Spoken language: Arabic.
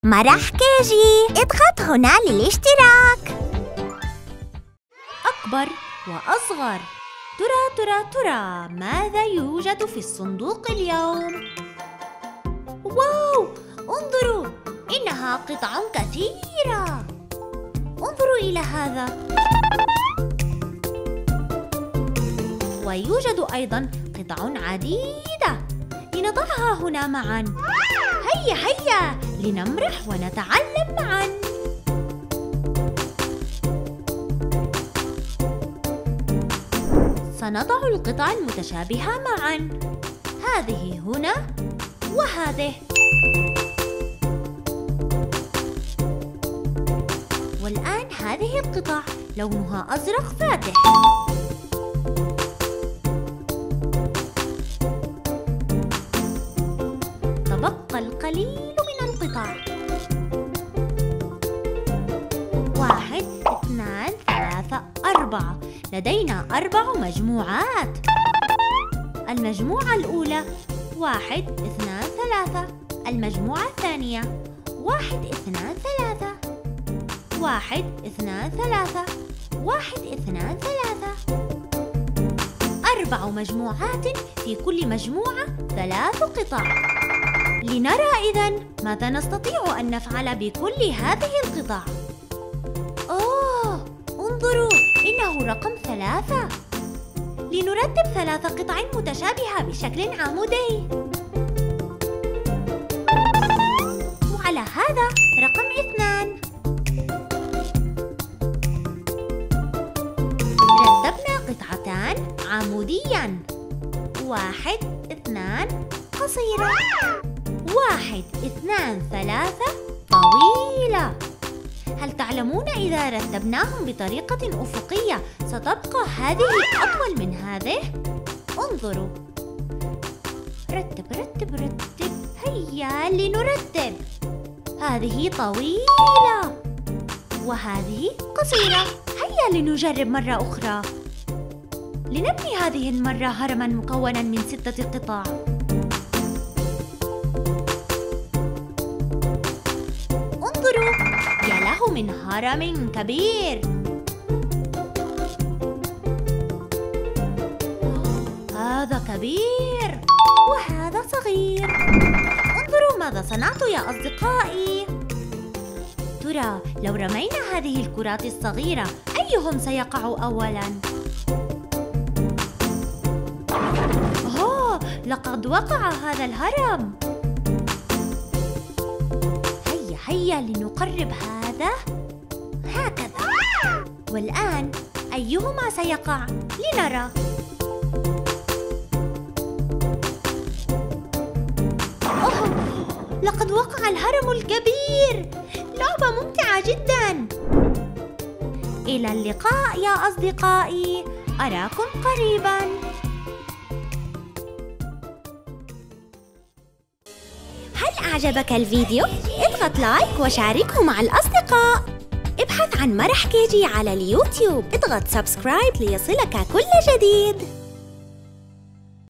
مرح كيجي، اضغط هنا للاشتراك. أكبر وأصغر. ترى ماذا يوجد في الصندوق اليوم؟ واو، انظروا، إنها قطع كثيرة. انظروا إلى هذا. ويوجد أيضاً قطع عديدة. لنضعها هنا معاً. هيا لنمرح ونتعلم معاً. سنضع القطع المتشابهة معاً. هذه هنا وهذه. والآن هذه القطع لونها أزرق فاتح. تبقى القليل من القطع. 1 2 3 4. لدينا 4 مجموعات. المجموعة الأولى 1 2 3. المجموعة الثانية 1 2 3. 1 2 3. 1 2 3. 4 مجموعات، في كل مجموعة 3 قطع. لنرى إذن ماذا نستطيع أن نفعل بكل هذه القطع. انظروا، إنه رقم 3. لنرتب 3 قطع متشابهة بشكل عمودي. وعلى هذا رقم 2. رتبنا قطعتان عمودياً. 1 2 قصيرة. 1 2 3 طويلة. هل تعلمون إذا رتبناهم بطريقة أفقية ستبقى هذه أطول من هذه؟ انظروا. رتب. هيا لنرتب. هذه طويلة وهذه قصيرة. هيا لنجرب مرة أخرى. لنبني هذه المرة هرماً مكوناً من 6 قطع. انظروا، يا له من هرم كبير. هذا كبير وهذا صغير. انظروا ماذا صنعت يا أصدقائي. ترى لو رمينا هذه الكرات الصغيرة أيهم سيقع أولاً؟ لقد وقع هذا الهرم. هيا لنقرب هذا هكذا. والآن أيهما سيقع؟ لنرى. لقد وقع الهرم الكبير. لعبة ممتعة جداً. إلى اللقاء يا أصدقائي، أراكم قريباً. هل أعجبك الفيديو؟ اضغط لايك وشاركه مع الأصدقاء. ابحث عن مرح كيجي على اليوتيوب. اضغط سبسكرايب ليصلك كل جديد.